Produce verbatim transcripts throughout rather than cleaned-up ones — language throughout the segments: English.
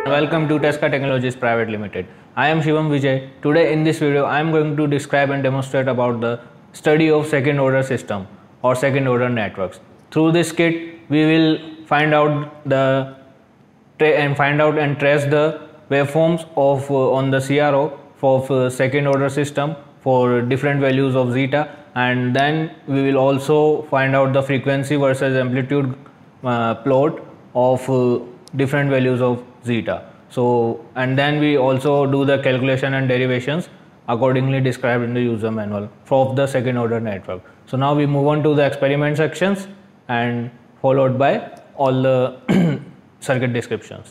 Welcome to Tesca Technologies Private Limited. I am Shivam Vijay. Today in this video I am going to describe and demonstrate about the study of second order system or second order networks. Through this kit we will find out the and find out and trace the waveforms of uh, on the C R O for uh, second order system for different values of zeta, and then we will also find out the frequency versus amplitude uh, plot of uh, different values of zeta. So and then we also do the calculation and derivations accordingly described in the user manual for the second order network. So now we move on to the experiment sections and followed by all the circuit descriptions.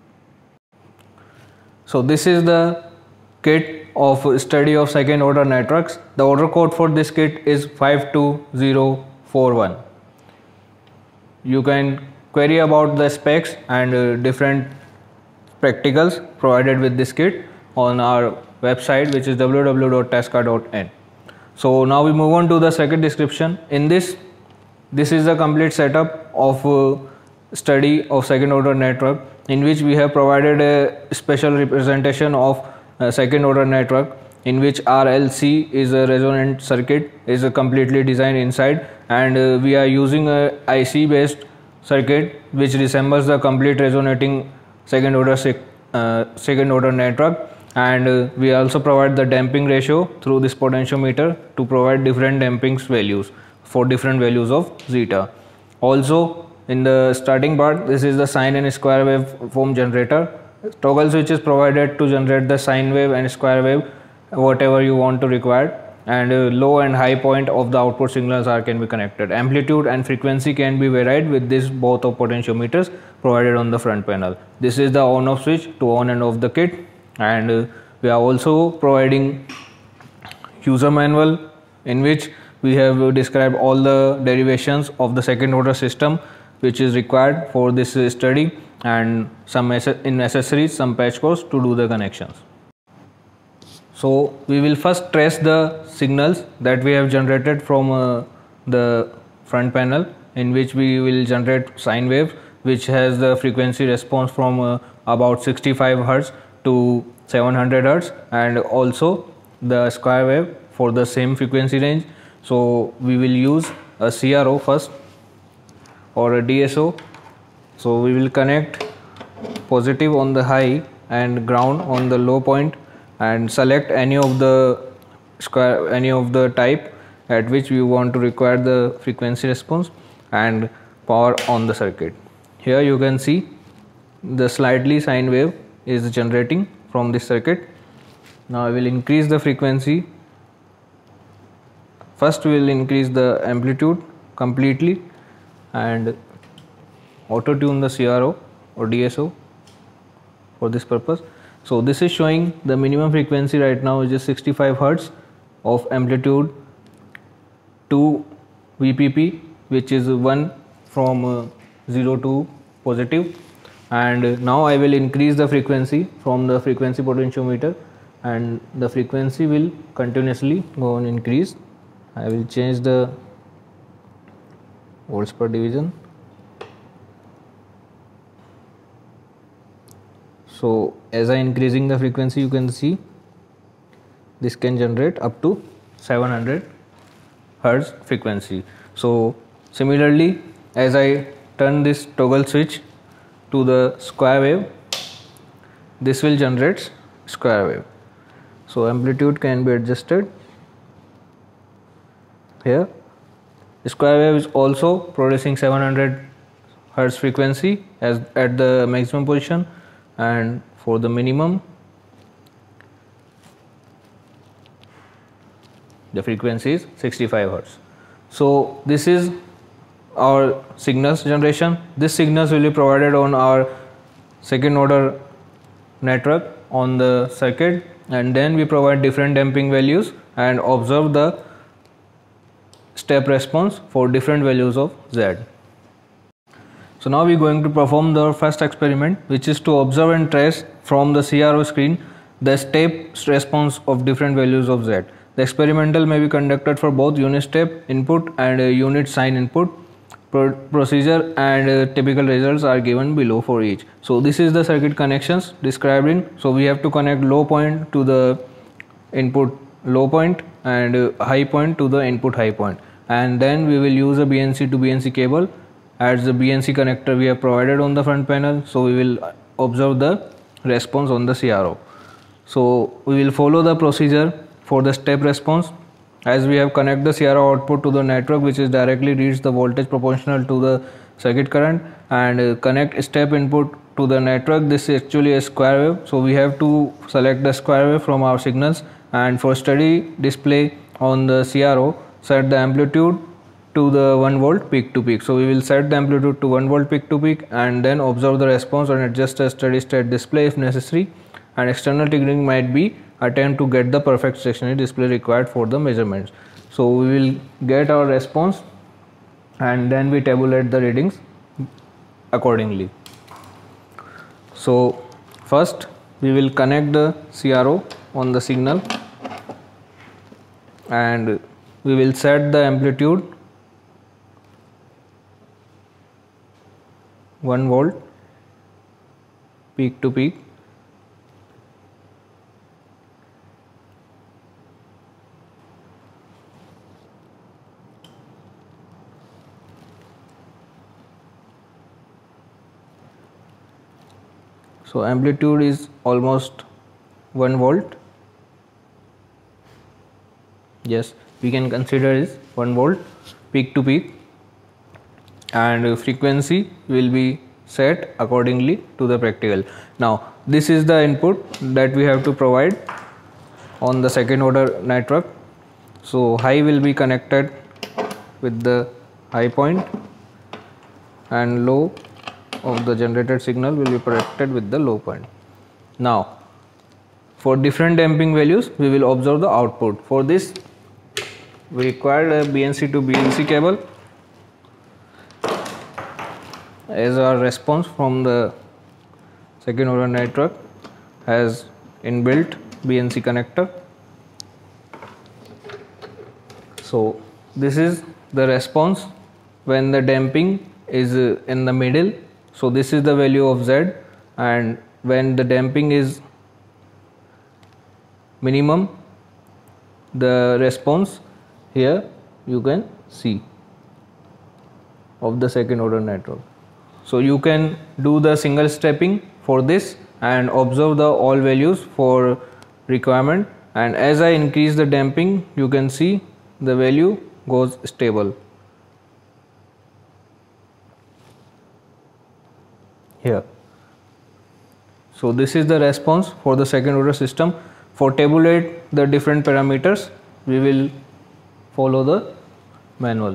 So this is the kit of study of second order networks. The order code for this kit is five two zero four one. You can query about the specs and uh, different practicals provided with this kit on our website, which is w w w dot tesca dot in. So now we move on to the circuit description. In this, this is the complete setup of uh, study of second order network, in which we have provided a special representation of a second order network, in which R L C is a resonant circuit, is a completely designed inside, and uh, we are using a I C based circuit which resembles the complete resonating second order uh, second order network, and uh, we also provide the damping ratio through this potentiometer to provide different damping values for different values of zeta. Also, in the starting part, this is the sine and square wave form generator. Toggle switch is provided to generate the sine wave and square wave, whatever you want to require, and uh, low and high point of the output signals are can be connected. Amplitude and frequency can be varied with this both of potentiometers provided on the front panel. This is the on off switch to on and off the kit, and uh, we are also providing user manual in which we have uh, described all the derivations of the second order system which is required for this uh, study, and some in accessories, some patch codes to do the connections. So we will first trace the signals that we have generated from uh, the front panel, in which we will generate sine wave which has the frequency response from uh, about sixty-five hertz to seven hundred hertz, and also the square wave for the same frequency range. So we will use a C R O first or a D S O. So we will connect positive on the high and ground on the low point, and select any of the square any of the type at which we want to require the frequency response, and power on the circuit. Here you can see the slightly sine wave is generating from this circuit. Now I will increase the frequency. First we will increase the amplitude completely and auto tune the C R O or D S O for this purpose. So this is showing the minimum frequency right now, which is sixty-five hertz of amplitude to V P P, which is one from uh, zero to positive, and uh, now I will increase the frequency from the frequency potentiometer, and the frequency will continuously go on increase. I will change the volts per division. So as I increasing the frequency, you can see this can generate up to seven hundred hertz frequency. So similarly, as I turn this toggle switch to the square wave, this will generate square wave. So amplitude can be adjusted here. The square wave is also producing seven hundred hertz frequency as at the maximum position, and for the minimum the frequency is sixty-five hertz. So this is our signals generation. This signals will be provided on our second order network on the circuit, and then we provide different damping values and observe the step response for different values of Z. So now we are going to perform the first experiment, which is to observe and trace from the C R O screen the step response of different values of Z. The experimental may be conducted for both unit step input and unit sine input. Pro procedure and uh, typical results are given below for each. So this is the circuit connections described in. So we have to connect low point to the input low point and uh, high point to the input high point, and then we will use a B N C to B N C cable as the B N C connector we have provided on the front panel. So we will observe the response on the C R O. So we will follow the procedure for the step response. As we have connect the C R O output to the network, which is directly reads the voltage proportional to the circuit current, and uh, connect step input to the network. This is actually a square wave, so we have to select the square wave from our signals, and for steady display on the C R O, set the amplitude to the one volt peak to peak. So we will set the amplitude to one volt peak to peak, and then observe the response and adjust the steady state display if necessary, and external triggering might be attempt to get the perfect stationary display required for the measurements. So we will get our response and then we tabulate the readings accordingly. So first we will connect the C R O on the signal, and we will set the amplitude one volt peak to peak, so amplitude is almost one volt. Yes, we can consider is one volt peak to peak, and frequency will be set accordingly to the practical. Now this is the input that we have to provide on the second order network. So high will be connected with the high point, and low of the generated signal will be connected with the low point. Now for different damping values we will observe the output. For this we require a B N C to B N C cable as our response from the second order network has inbuilt B N C connector. So this is the response when the damping is in the middle. So this is the value of Z, and when the damping is minimum, the response here you can see of the second order network. So you can do the single stepping for this and observe the all values for requirement, and as I increase the damping you can see the value goes stable here. So this is the response for the second order system. For tabulate the different parameters we will follow the manual.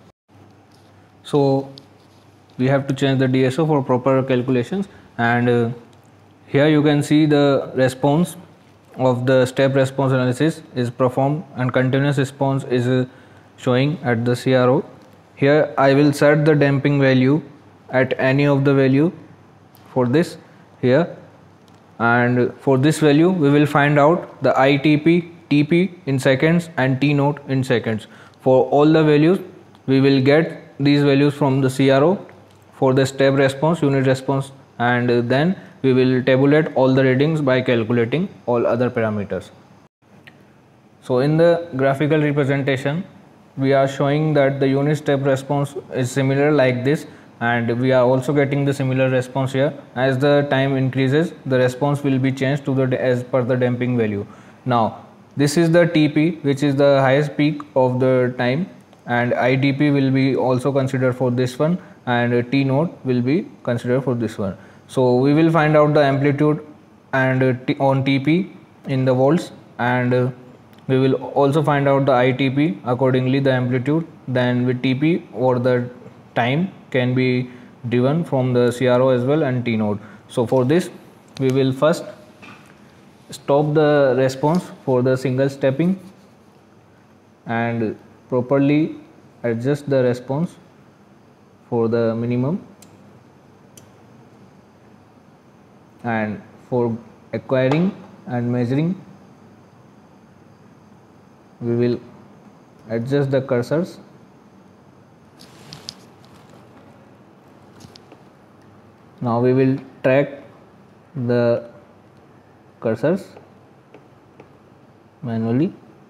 So we have to change the D S O for proper calculations, and uh, here you can see the response of the step response analysis is performed, and continuous response is uh, showing at the C R O. Here I will set the damping value at any of the value for this here, and for this value we will find out the I T P, T P in seconds and T naught in seconds. For all the values we will get these values from the C R O for the step response, unit response, and then we will tabulate all the readings by calculating all other parameters. So in the graphical representation we are showing that the unit step response is similar like this, and we are also getting the similar response here. As the time increases the response will be changed to the as per the damping value. Now this is the T P, which is the highest peak of the time, and I T P will be also considered for this one, and T naught will be considered for this one. So we will find out the amplitude and t on T P in the volts, and uh, we will also find out the I T P accordingly, the amplitude. Then with T P or the time can be driven from the C R O as well, and T naught. So for this we will first stop the response for the single stepping and properly adjust the response for the minimum, and for acquiring and measuring we will adjust the cursors Now we will track the cursors manually.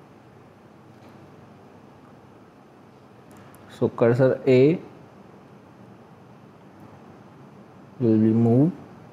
So cursor A will be moved.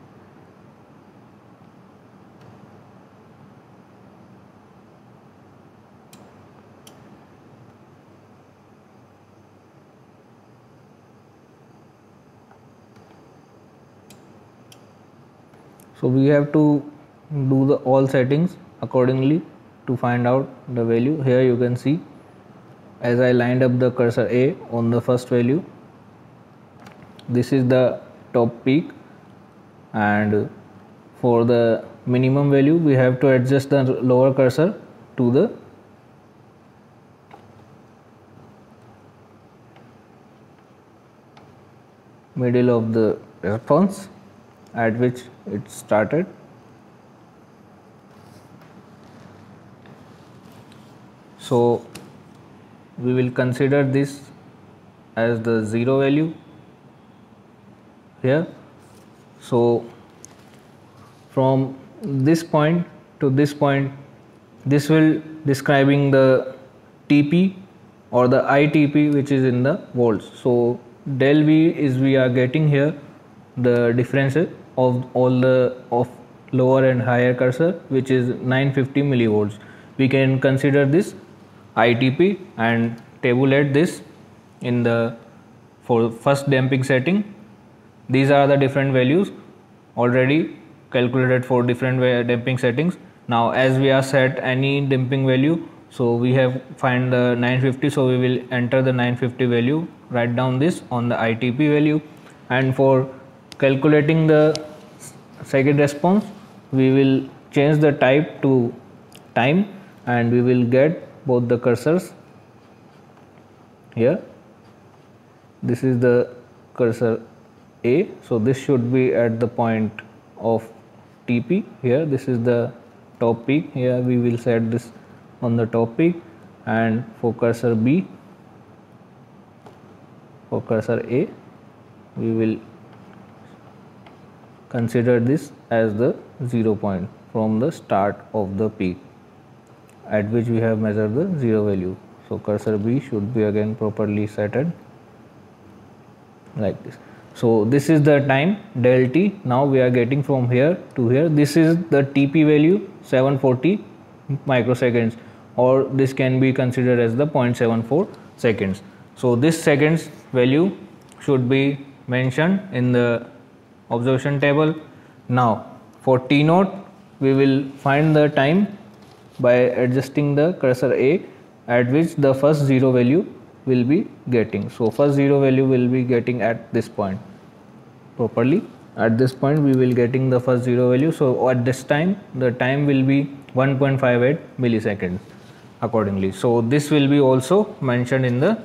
So we have to do the all settings accordingly to find out the value. Here you can see, as I lined up the cursor A on the first value, this is the top peak, and for the minimum value we have to adjust the lower cursor to the middle of the response at which it started. So we will consider this as the zero value here. So from this point to this point, this will describing the T P or the I T P, which is in the volts. So del V is we are getting here the differences of all the of lower and higher cursor, which is nine hundred fifty millivolts. We can consider this I T P and tabulate this in the for first damping setting. These are the different values already calculated for different damping settings. Now as we are set any damping value, so we have find the nine hundred fifty, so we will enter the nine hundred fifty value, write down this on the I T P value, and for calculating the second response we will change the type to time, and we will get both the cursors here. This is the cursor A, so this should be at the point of T P here. This is the top peak, here we will set this on the top peak, and for cursor B, for cursor A we will consider this as the zero point from the start of the peak at which we have measured the zero value. So cursor B should be again properly set like this. So this is the time del T. Now we are getting from here to here. This is the T P value, seven hundred forty microseconds, or this can be considered as the zero point seven four seconds. So this seconds value should be mentioned in the observation table. Now for T naught we will find the time by adjusting the cursor A at which the first zero value will be getting. So first zero value will be getting at this point properly. At this point we will getting the first zero value. So at this time the time will be one point five eight milliseconds accordingly. So this will be also mentioned in the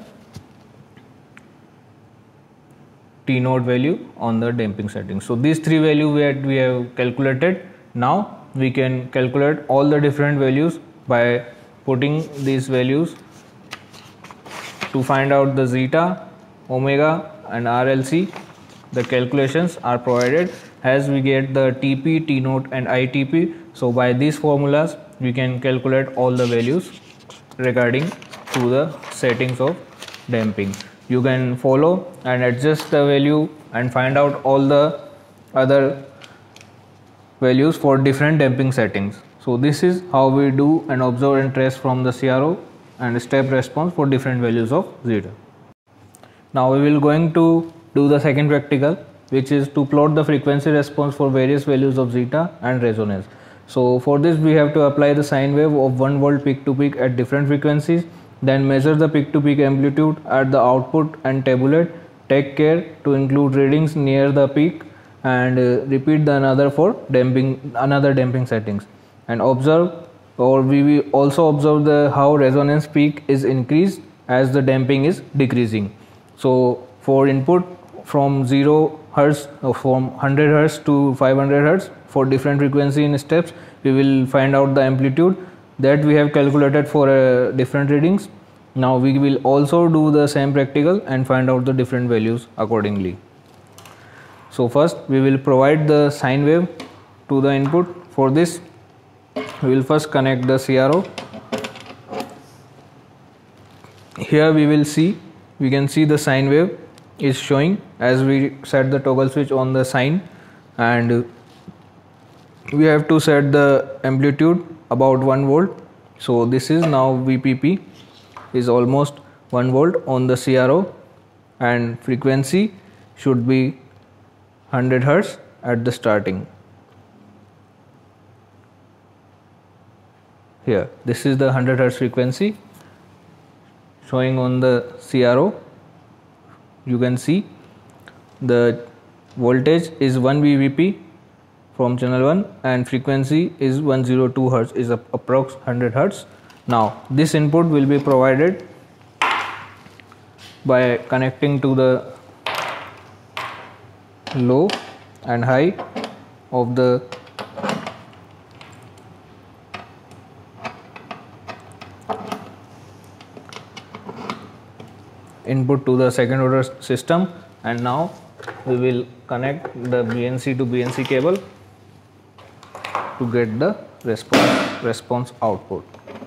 T naught value on the damping settings. So these three values we had, we have calculated. Now we can calculate all the different values by putting these values to find out the zeta, omega and R L C. The calculations are provided as we get the T P, T naught and I T P. So by these formulas we can calculate all the values regarding to the settings of damping. You can follow and adjust the value and find out all the other values for different damping settings. So this is how we do and observe and trace from the C R O and step response for different values of zeta. Now we will going to do the second practical, which is to plot the frequency response for various values of zeta and resonance. So for this we have to apply the sine wave of one volt peak to peak at different frequencies, then measure the peak to peak amplitude at the output and tabulate. Take care to include readings near the peak and uh, repeat the another for damping another damping settings, and observe, or we will also observe the how resonance peak is increased as the damping is decreasing. So for input from zero hertz or from one hundred hertz to five hundred hertz for different frequency in steps, we will find out the amplitude that we have calculated for uh, different readings. Now we will also do the same practical and find out the different values accordingly. So first we will provide the sine wave to the input. For this we will first connect the C R O. Here we will see, we can see the sine wave is showing as we set the toggle switch on the sine, and we have to set the amplitude about one volt. So this is now V P P is almost one volt on the C R O, and frequency should be one hundred hertz at the starting. Here this is the one hundred hertz frequency showing on the C R O. You can see the voltage is one V V P from channel one and frequency is one hundred two hertz, is approx one hundred hertz. Now this input will be provided by connecting to the low and high of the input to the second order system, and now we will connect the B N C to B N C cable to get the response response output.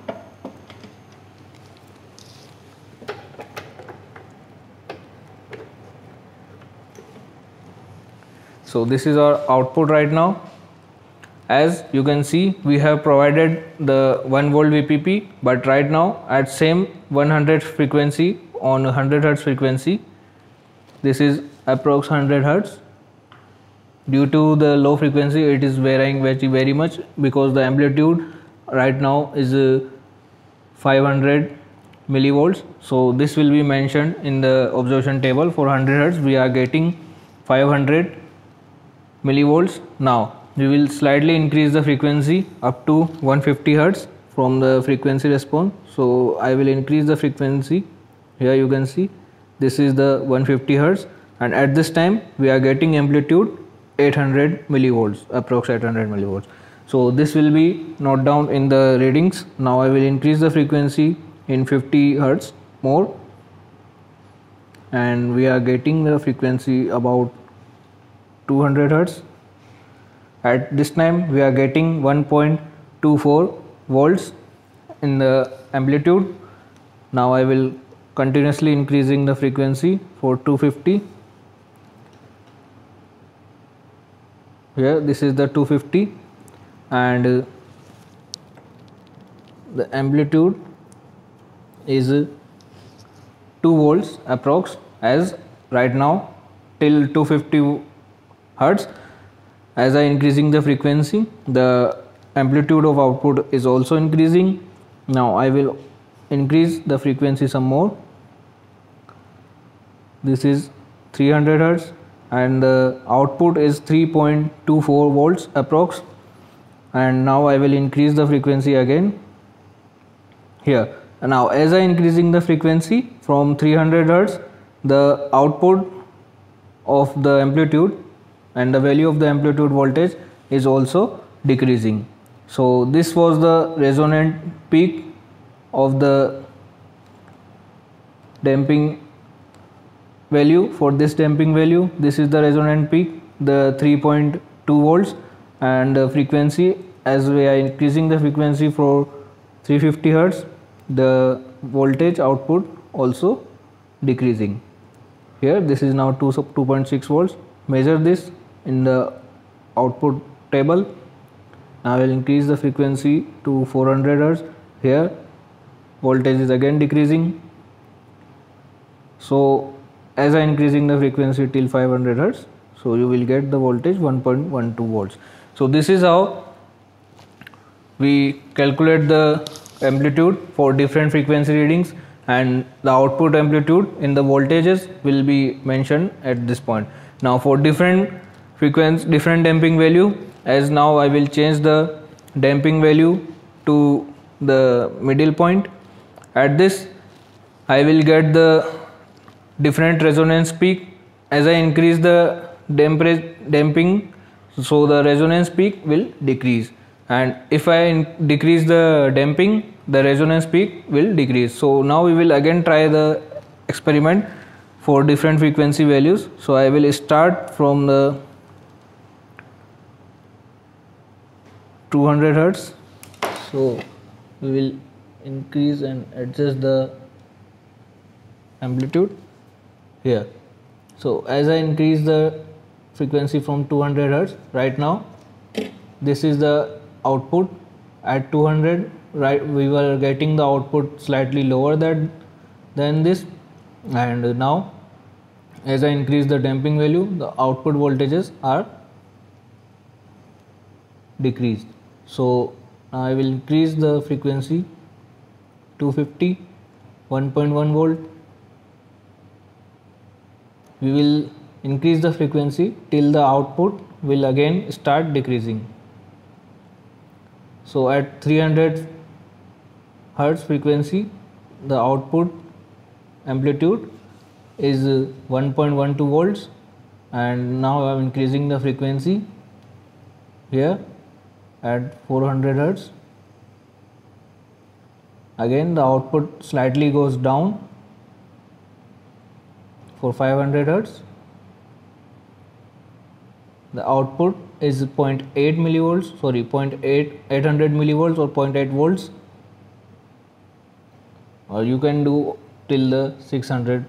So this is our output right now. As you can see, we have provided the one volt V P P, but right now at same one hundred frequency, on one hundred hertz frequency, this is approx one hundred hertz. Due to the low frequency, it is varying very very much because the amplitude right now is uh, five hundred millivolts. So this will be mentioned in the observation table. For one hundred hertz we are getting five hundred millivolts. Now we will slightly increase the frequency up to one hundred fifty hertz from the frequency response. So I will increase the frequency. Here you can see this is the one hundred fifty hertz, and at this time we are getting amplitude eight hundred millivolts, approx eight hundred millivolts. So this will be noted down in the readings. Now I will increase the frequency in fifty hertz more, and we are getting the frequency about two hundred hertz. At this time we are getting one point two four volts in the amplitude. Now I will continuously increasing the frequency for two hundred fifty. Here this is the two hundred fifty, and uh, the amplitude is uh, two volts approx, as right now till two hundred fifty hertz. As I increasing the frequency, the amplitude of output is also increasing. Now I will increase the frequency some more. This is three hundred hertz, and the output is three point two four volts approx, and now I will increase the frequency again here. Now as I increasing the frequency from three hundred hertz, the output of the amplitude and the value of the amplitude voltage is also decreasing. So this was the resonant peak of the damping value. For this damping value, this is the resonant peak, the three point two volts, and the frequency, as we are increasing the frequency for three hundred fifty hertz, the voltage output also decreasing. Here this is now two point six volts. Measure this in the output table. Now I will increase the frequency to four hundred hertz. Here voltage is again decreasing. So as I increasing the frequency till five hundred hertz, so you will get the voltage one point one two volts. So this is how we calculate the amplitude for different frequency readings, and the output amplitude in the voltages will be mentioned at this point. Now for different frequency, different damping value, as now I will change the damping value to the middle point. At this I will get the different resonance peak. As I increase the damp damping, so the resonance peak will decrease, and if I decrease the damping, the resonance peak will decrease. So now we will again try the experiment for different frequency values. So I will start from the two hundred hertz. So we will increase and adjust the amplitude here. So as I increase the frequency from two hundred hertz, right now this is the output at two hundred. Right, we were getting the output slightly lower than than this, and now as I increase the damping value, the output voltages are decreased. So now I will increase the frequency two fifty, one point one volt. We will increase the frequency till the output will again start decreasing. So at three hundred hertz frequency, the output amplitude is one point one two volts, and now I am increasing the frequency here at four hundred hertz. Again the output slightly goes down for five hundred hertz. The output is zero point eight millivolts, sorry, zero point eight eight hundred millivolts or zero point eight volts, or you can do till the six hundred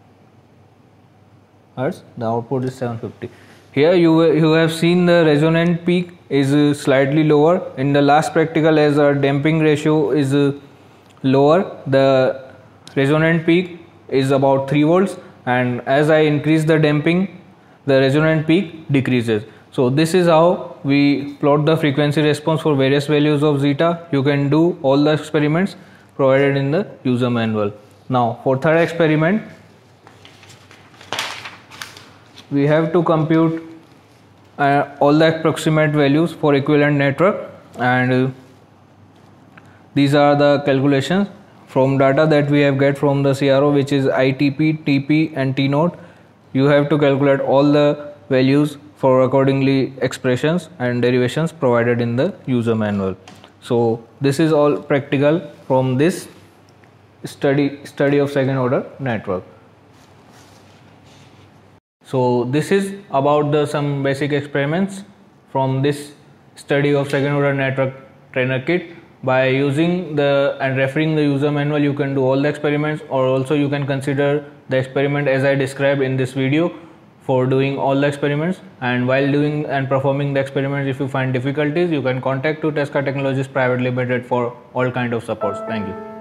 hertz. The output is seven fifty. Here you you have seen the resonant peak is uh, slightly lower. In the last practical, as our damping ratio is uh, lower, the resonant peak is about three volts, and as I increase the damping, the resonant peak decreases. So this is how we plot the frequency response for various values of zeta. You can do all the experiments provided in the user manual. Now for third experiment, we have to compute uh, all the approximate values for equivalent network, and uh, these are the calculations from data that we have get from the C R O, which is I T P, T P and T naught. You have to calculate all the values for accordingly expressions and derivations provided in the user manual. So this is all practical from this study study of second order network. So this is about the some basic experiments from this study of second order network trainer kit. By using the and referring the user manual, you can do all the experiments, or also you can consider the experiment as I described in this video for doing all the experiments. And while doing and performing the experiments, if you find difficulties, you can contact to Tesca Technologies Private Limited for all kind of supports. Thank you.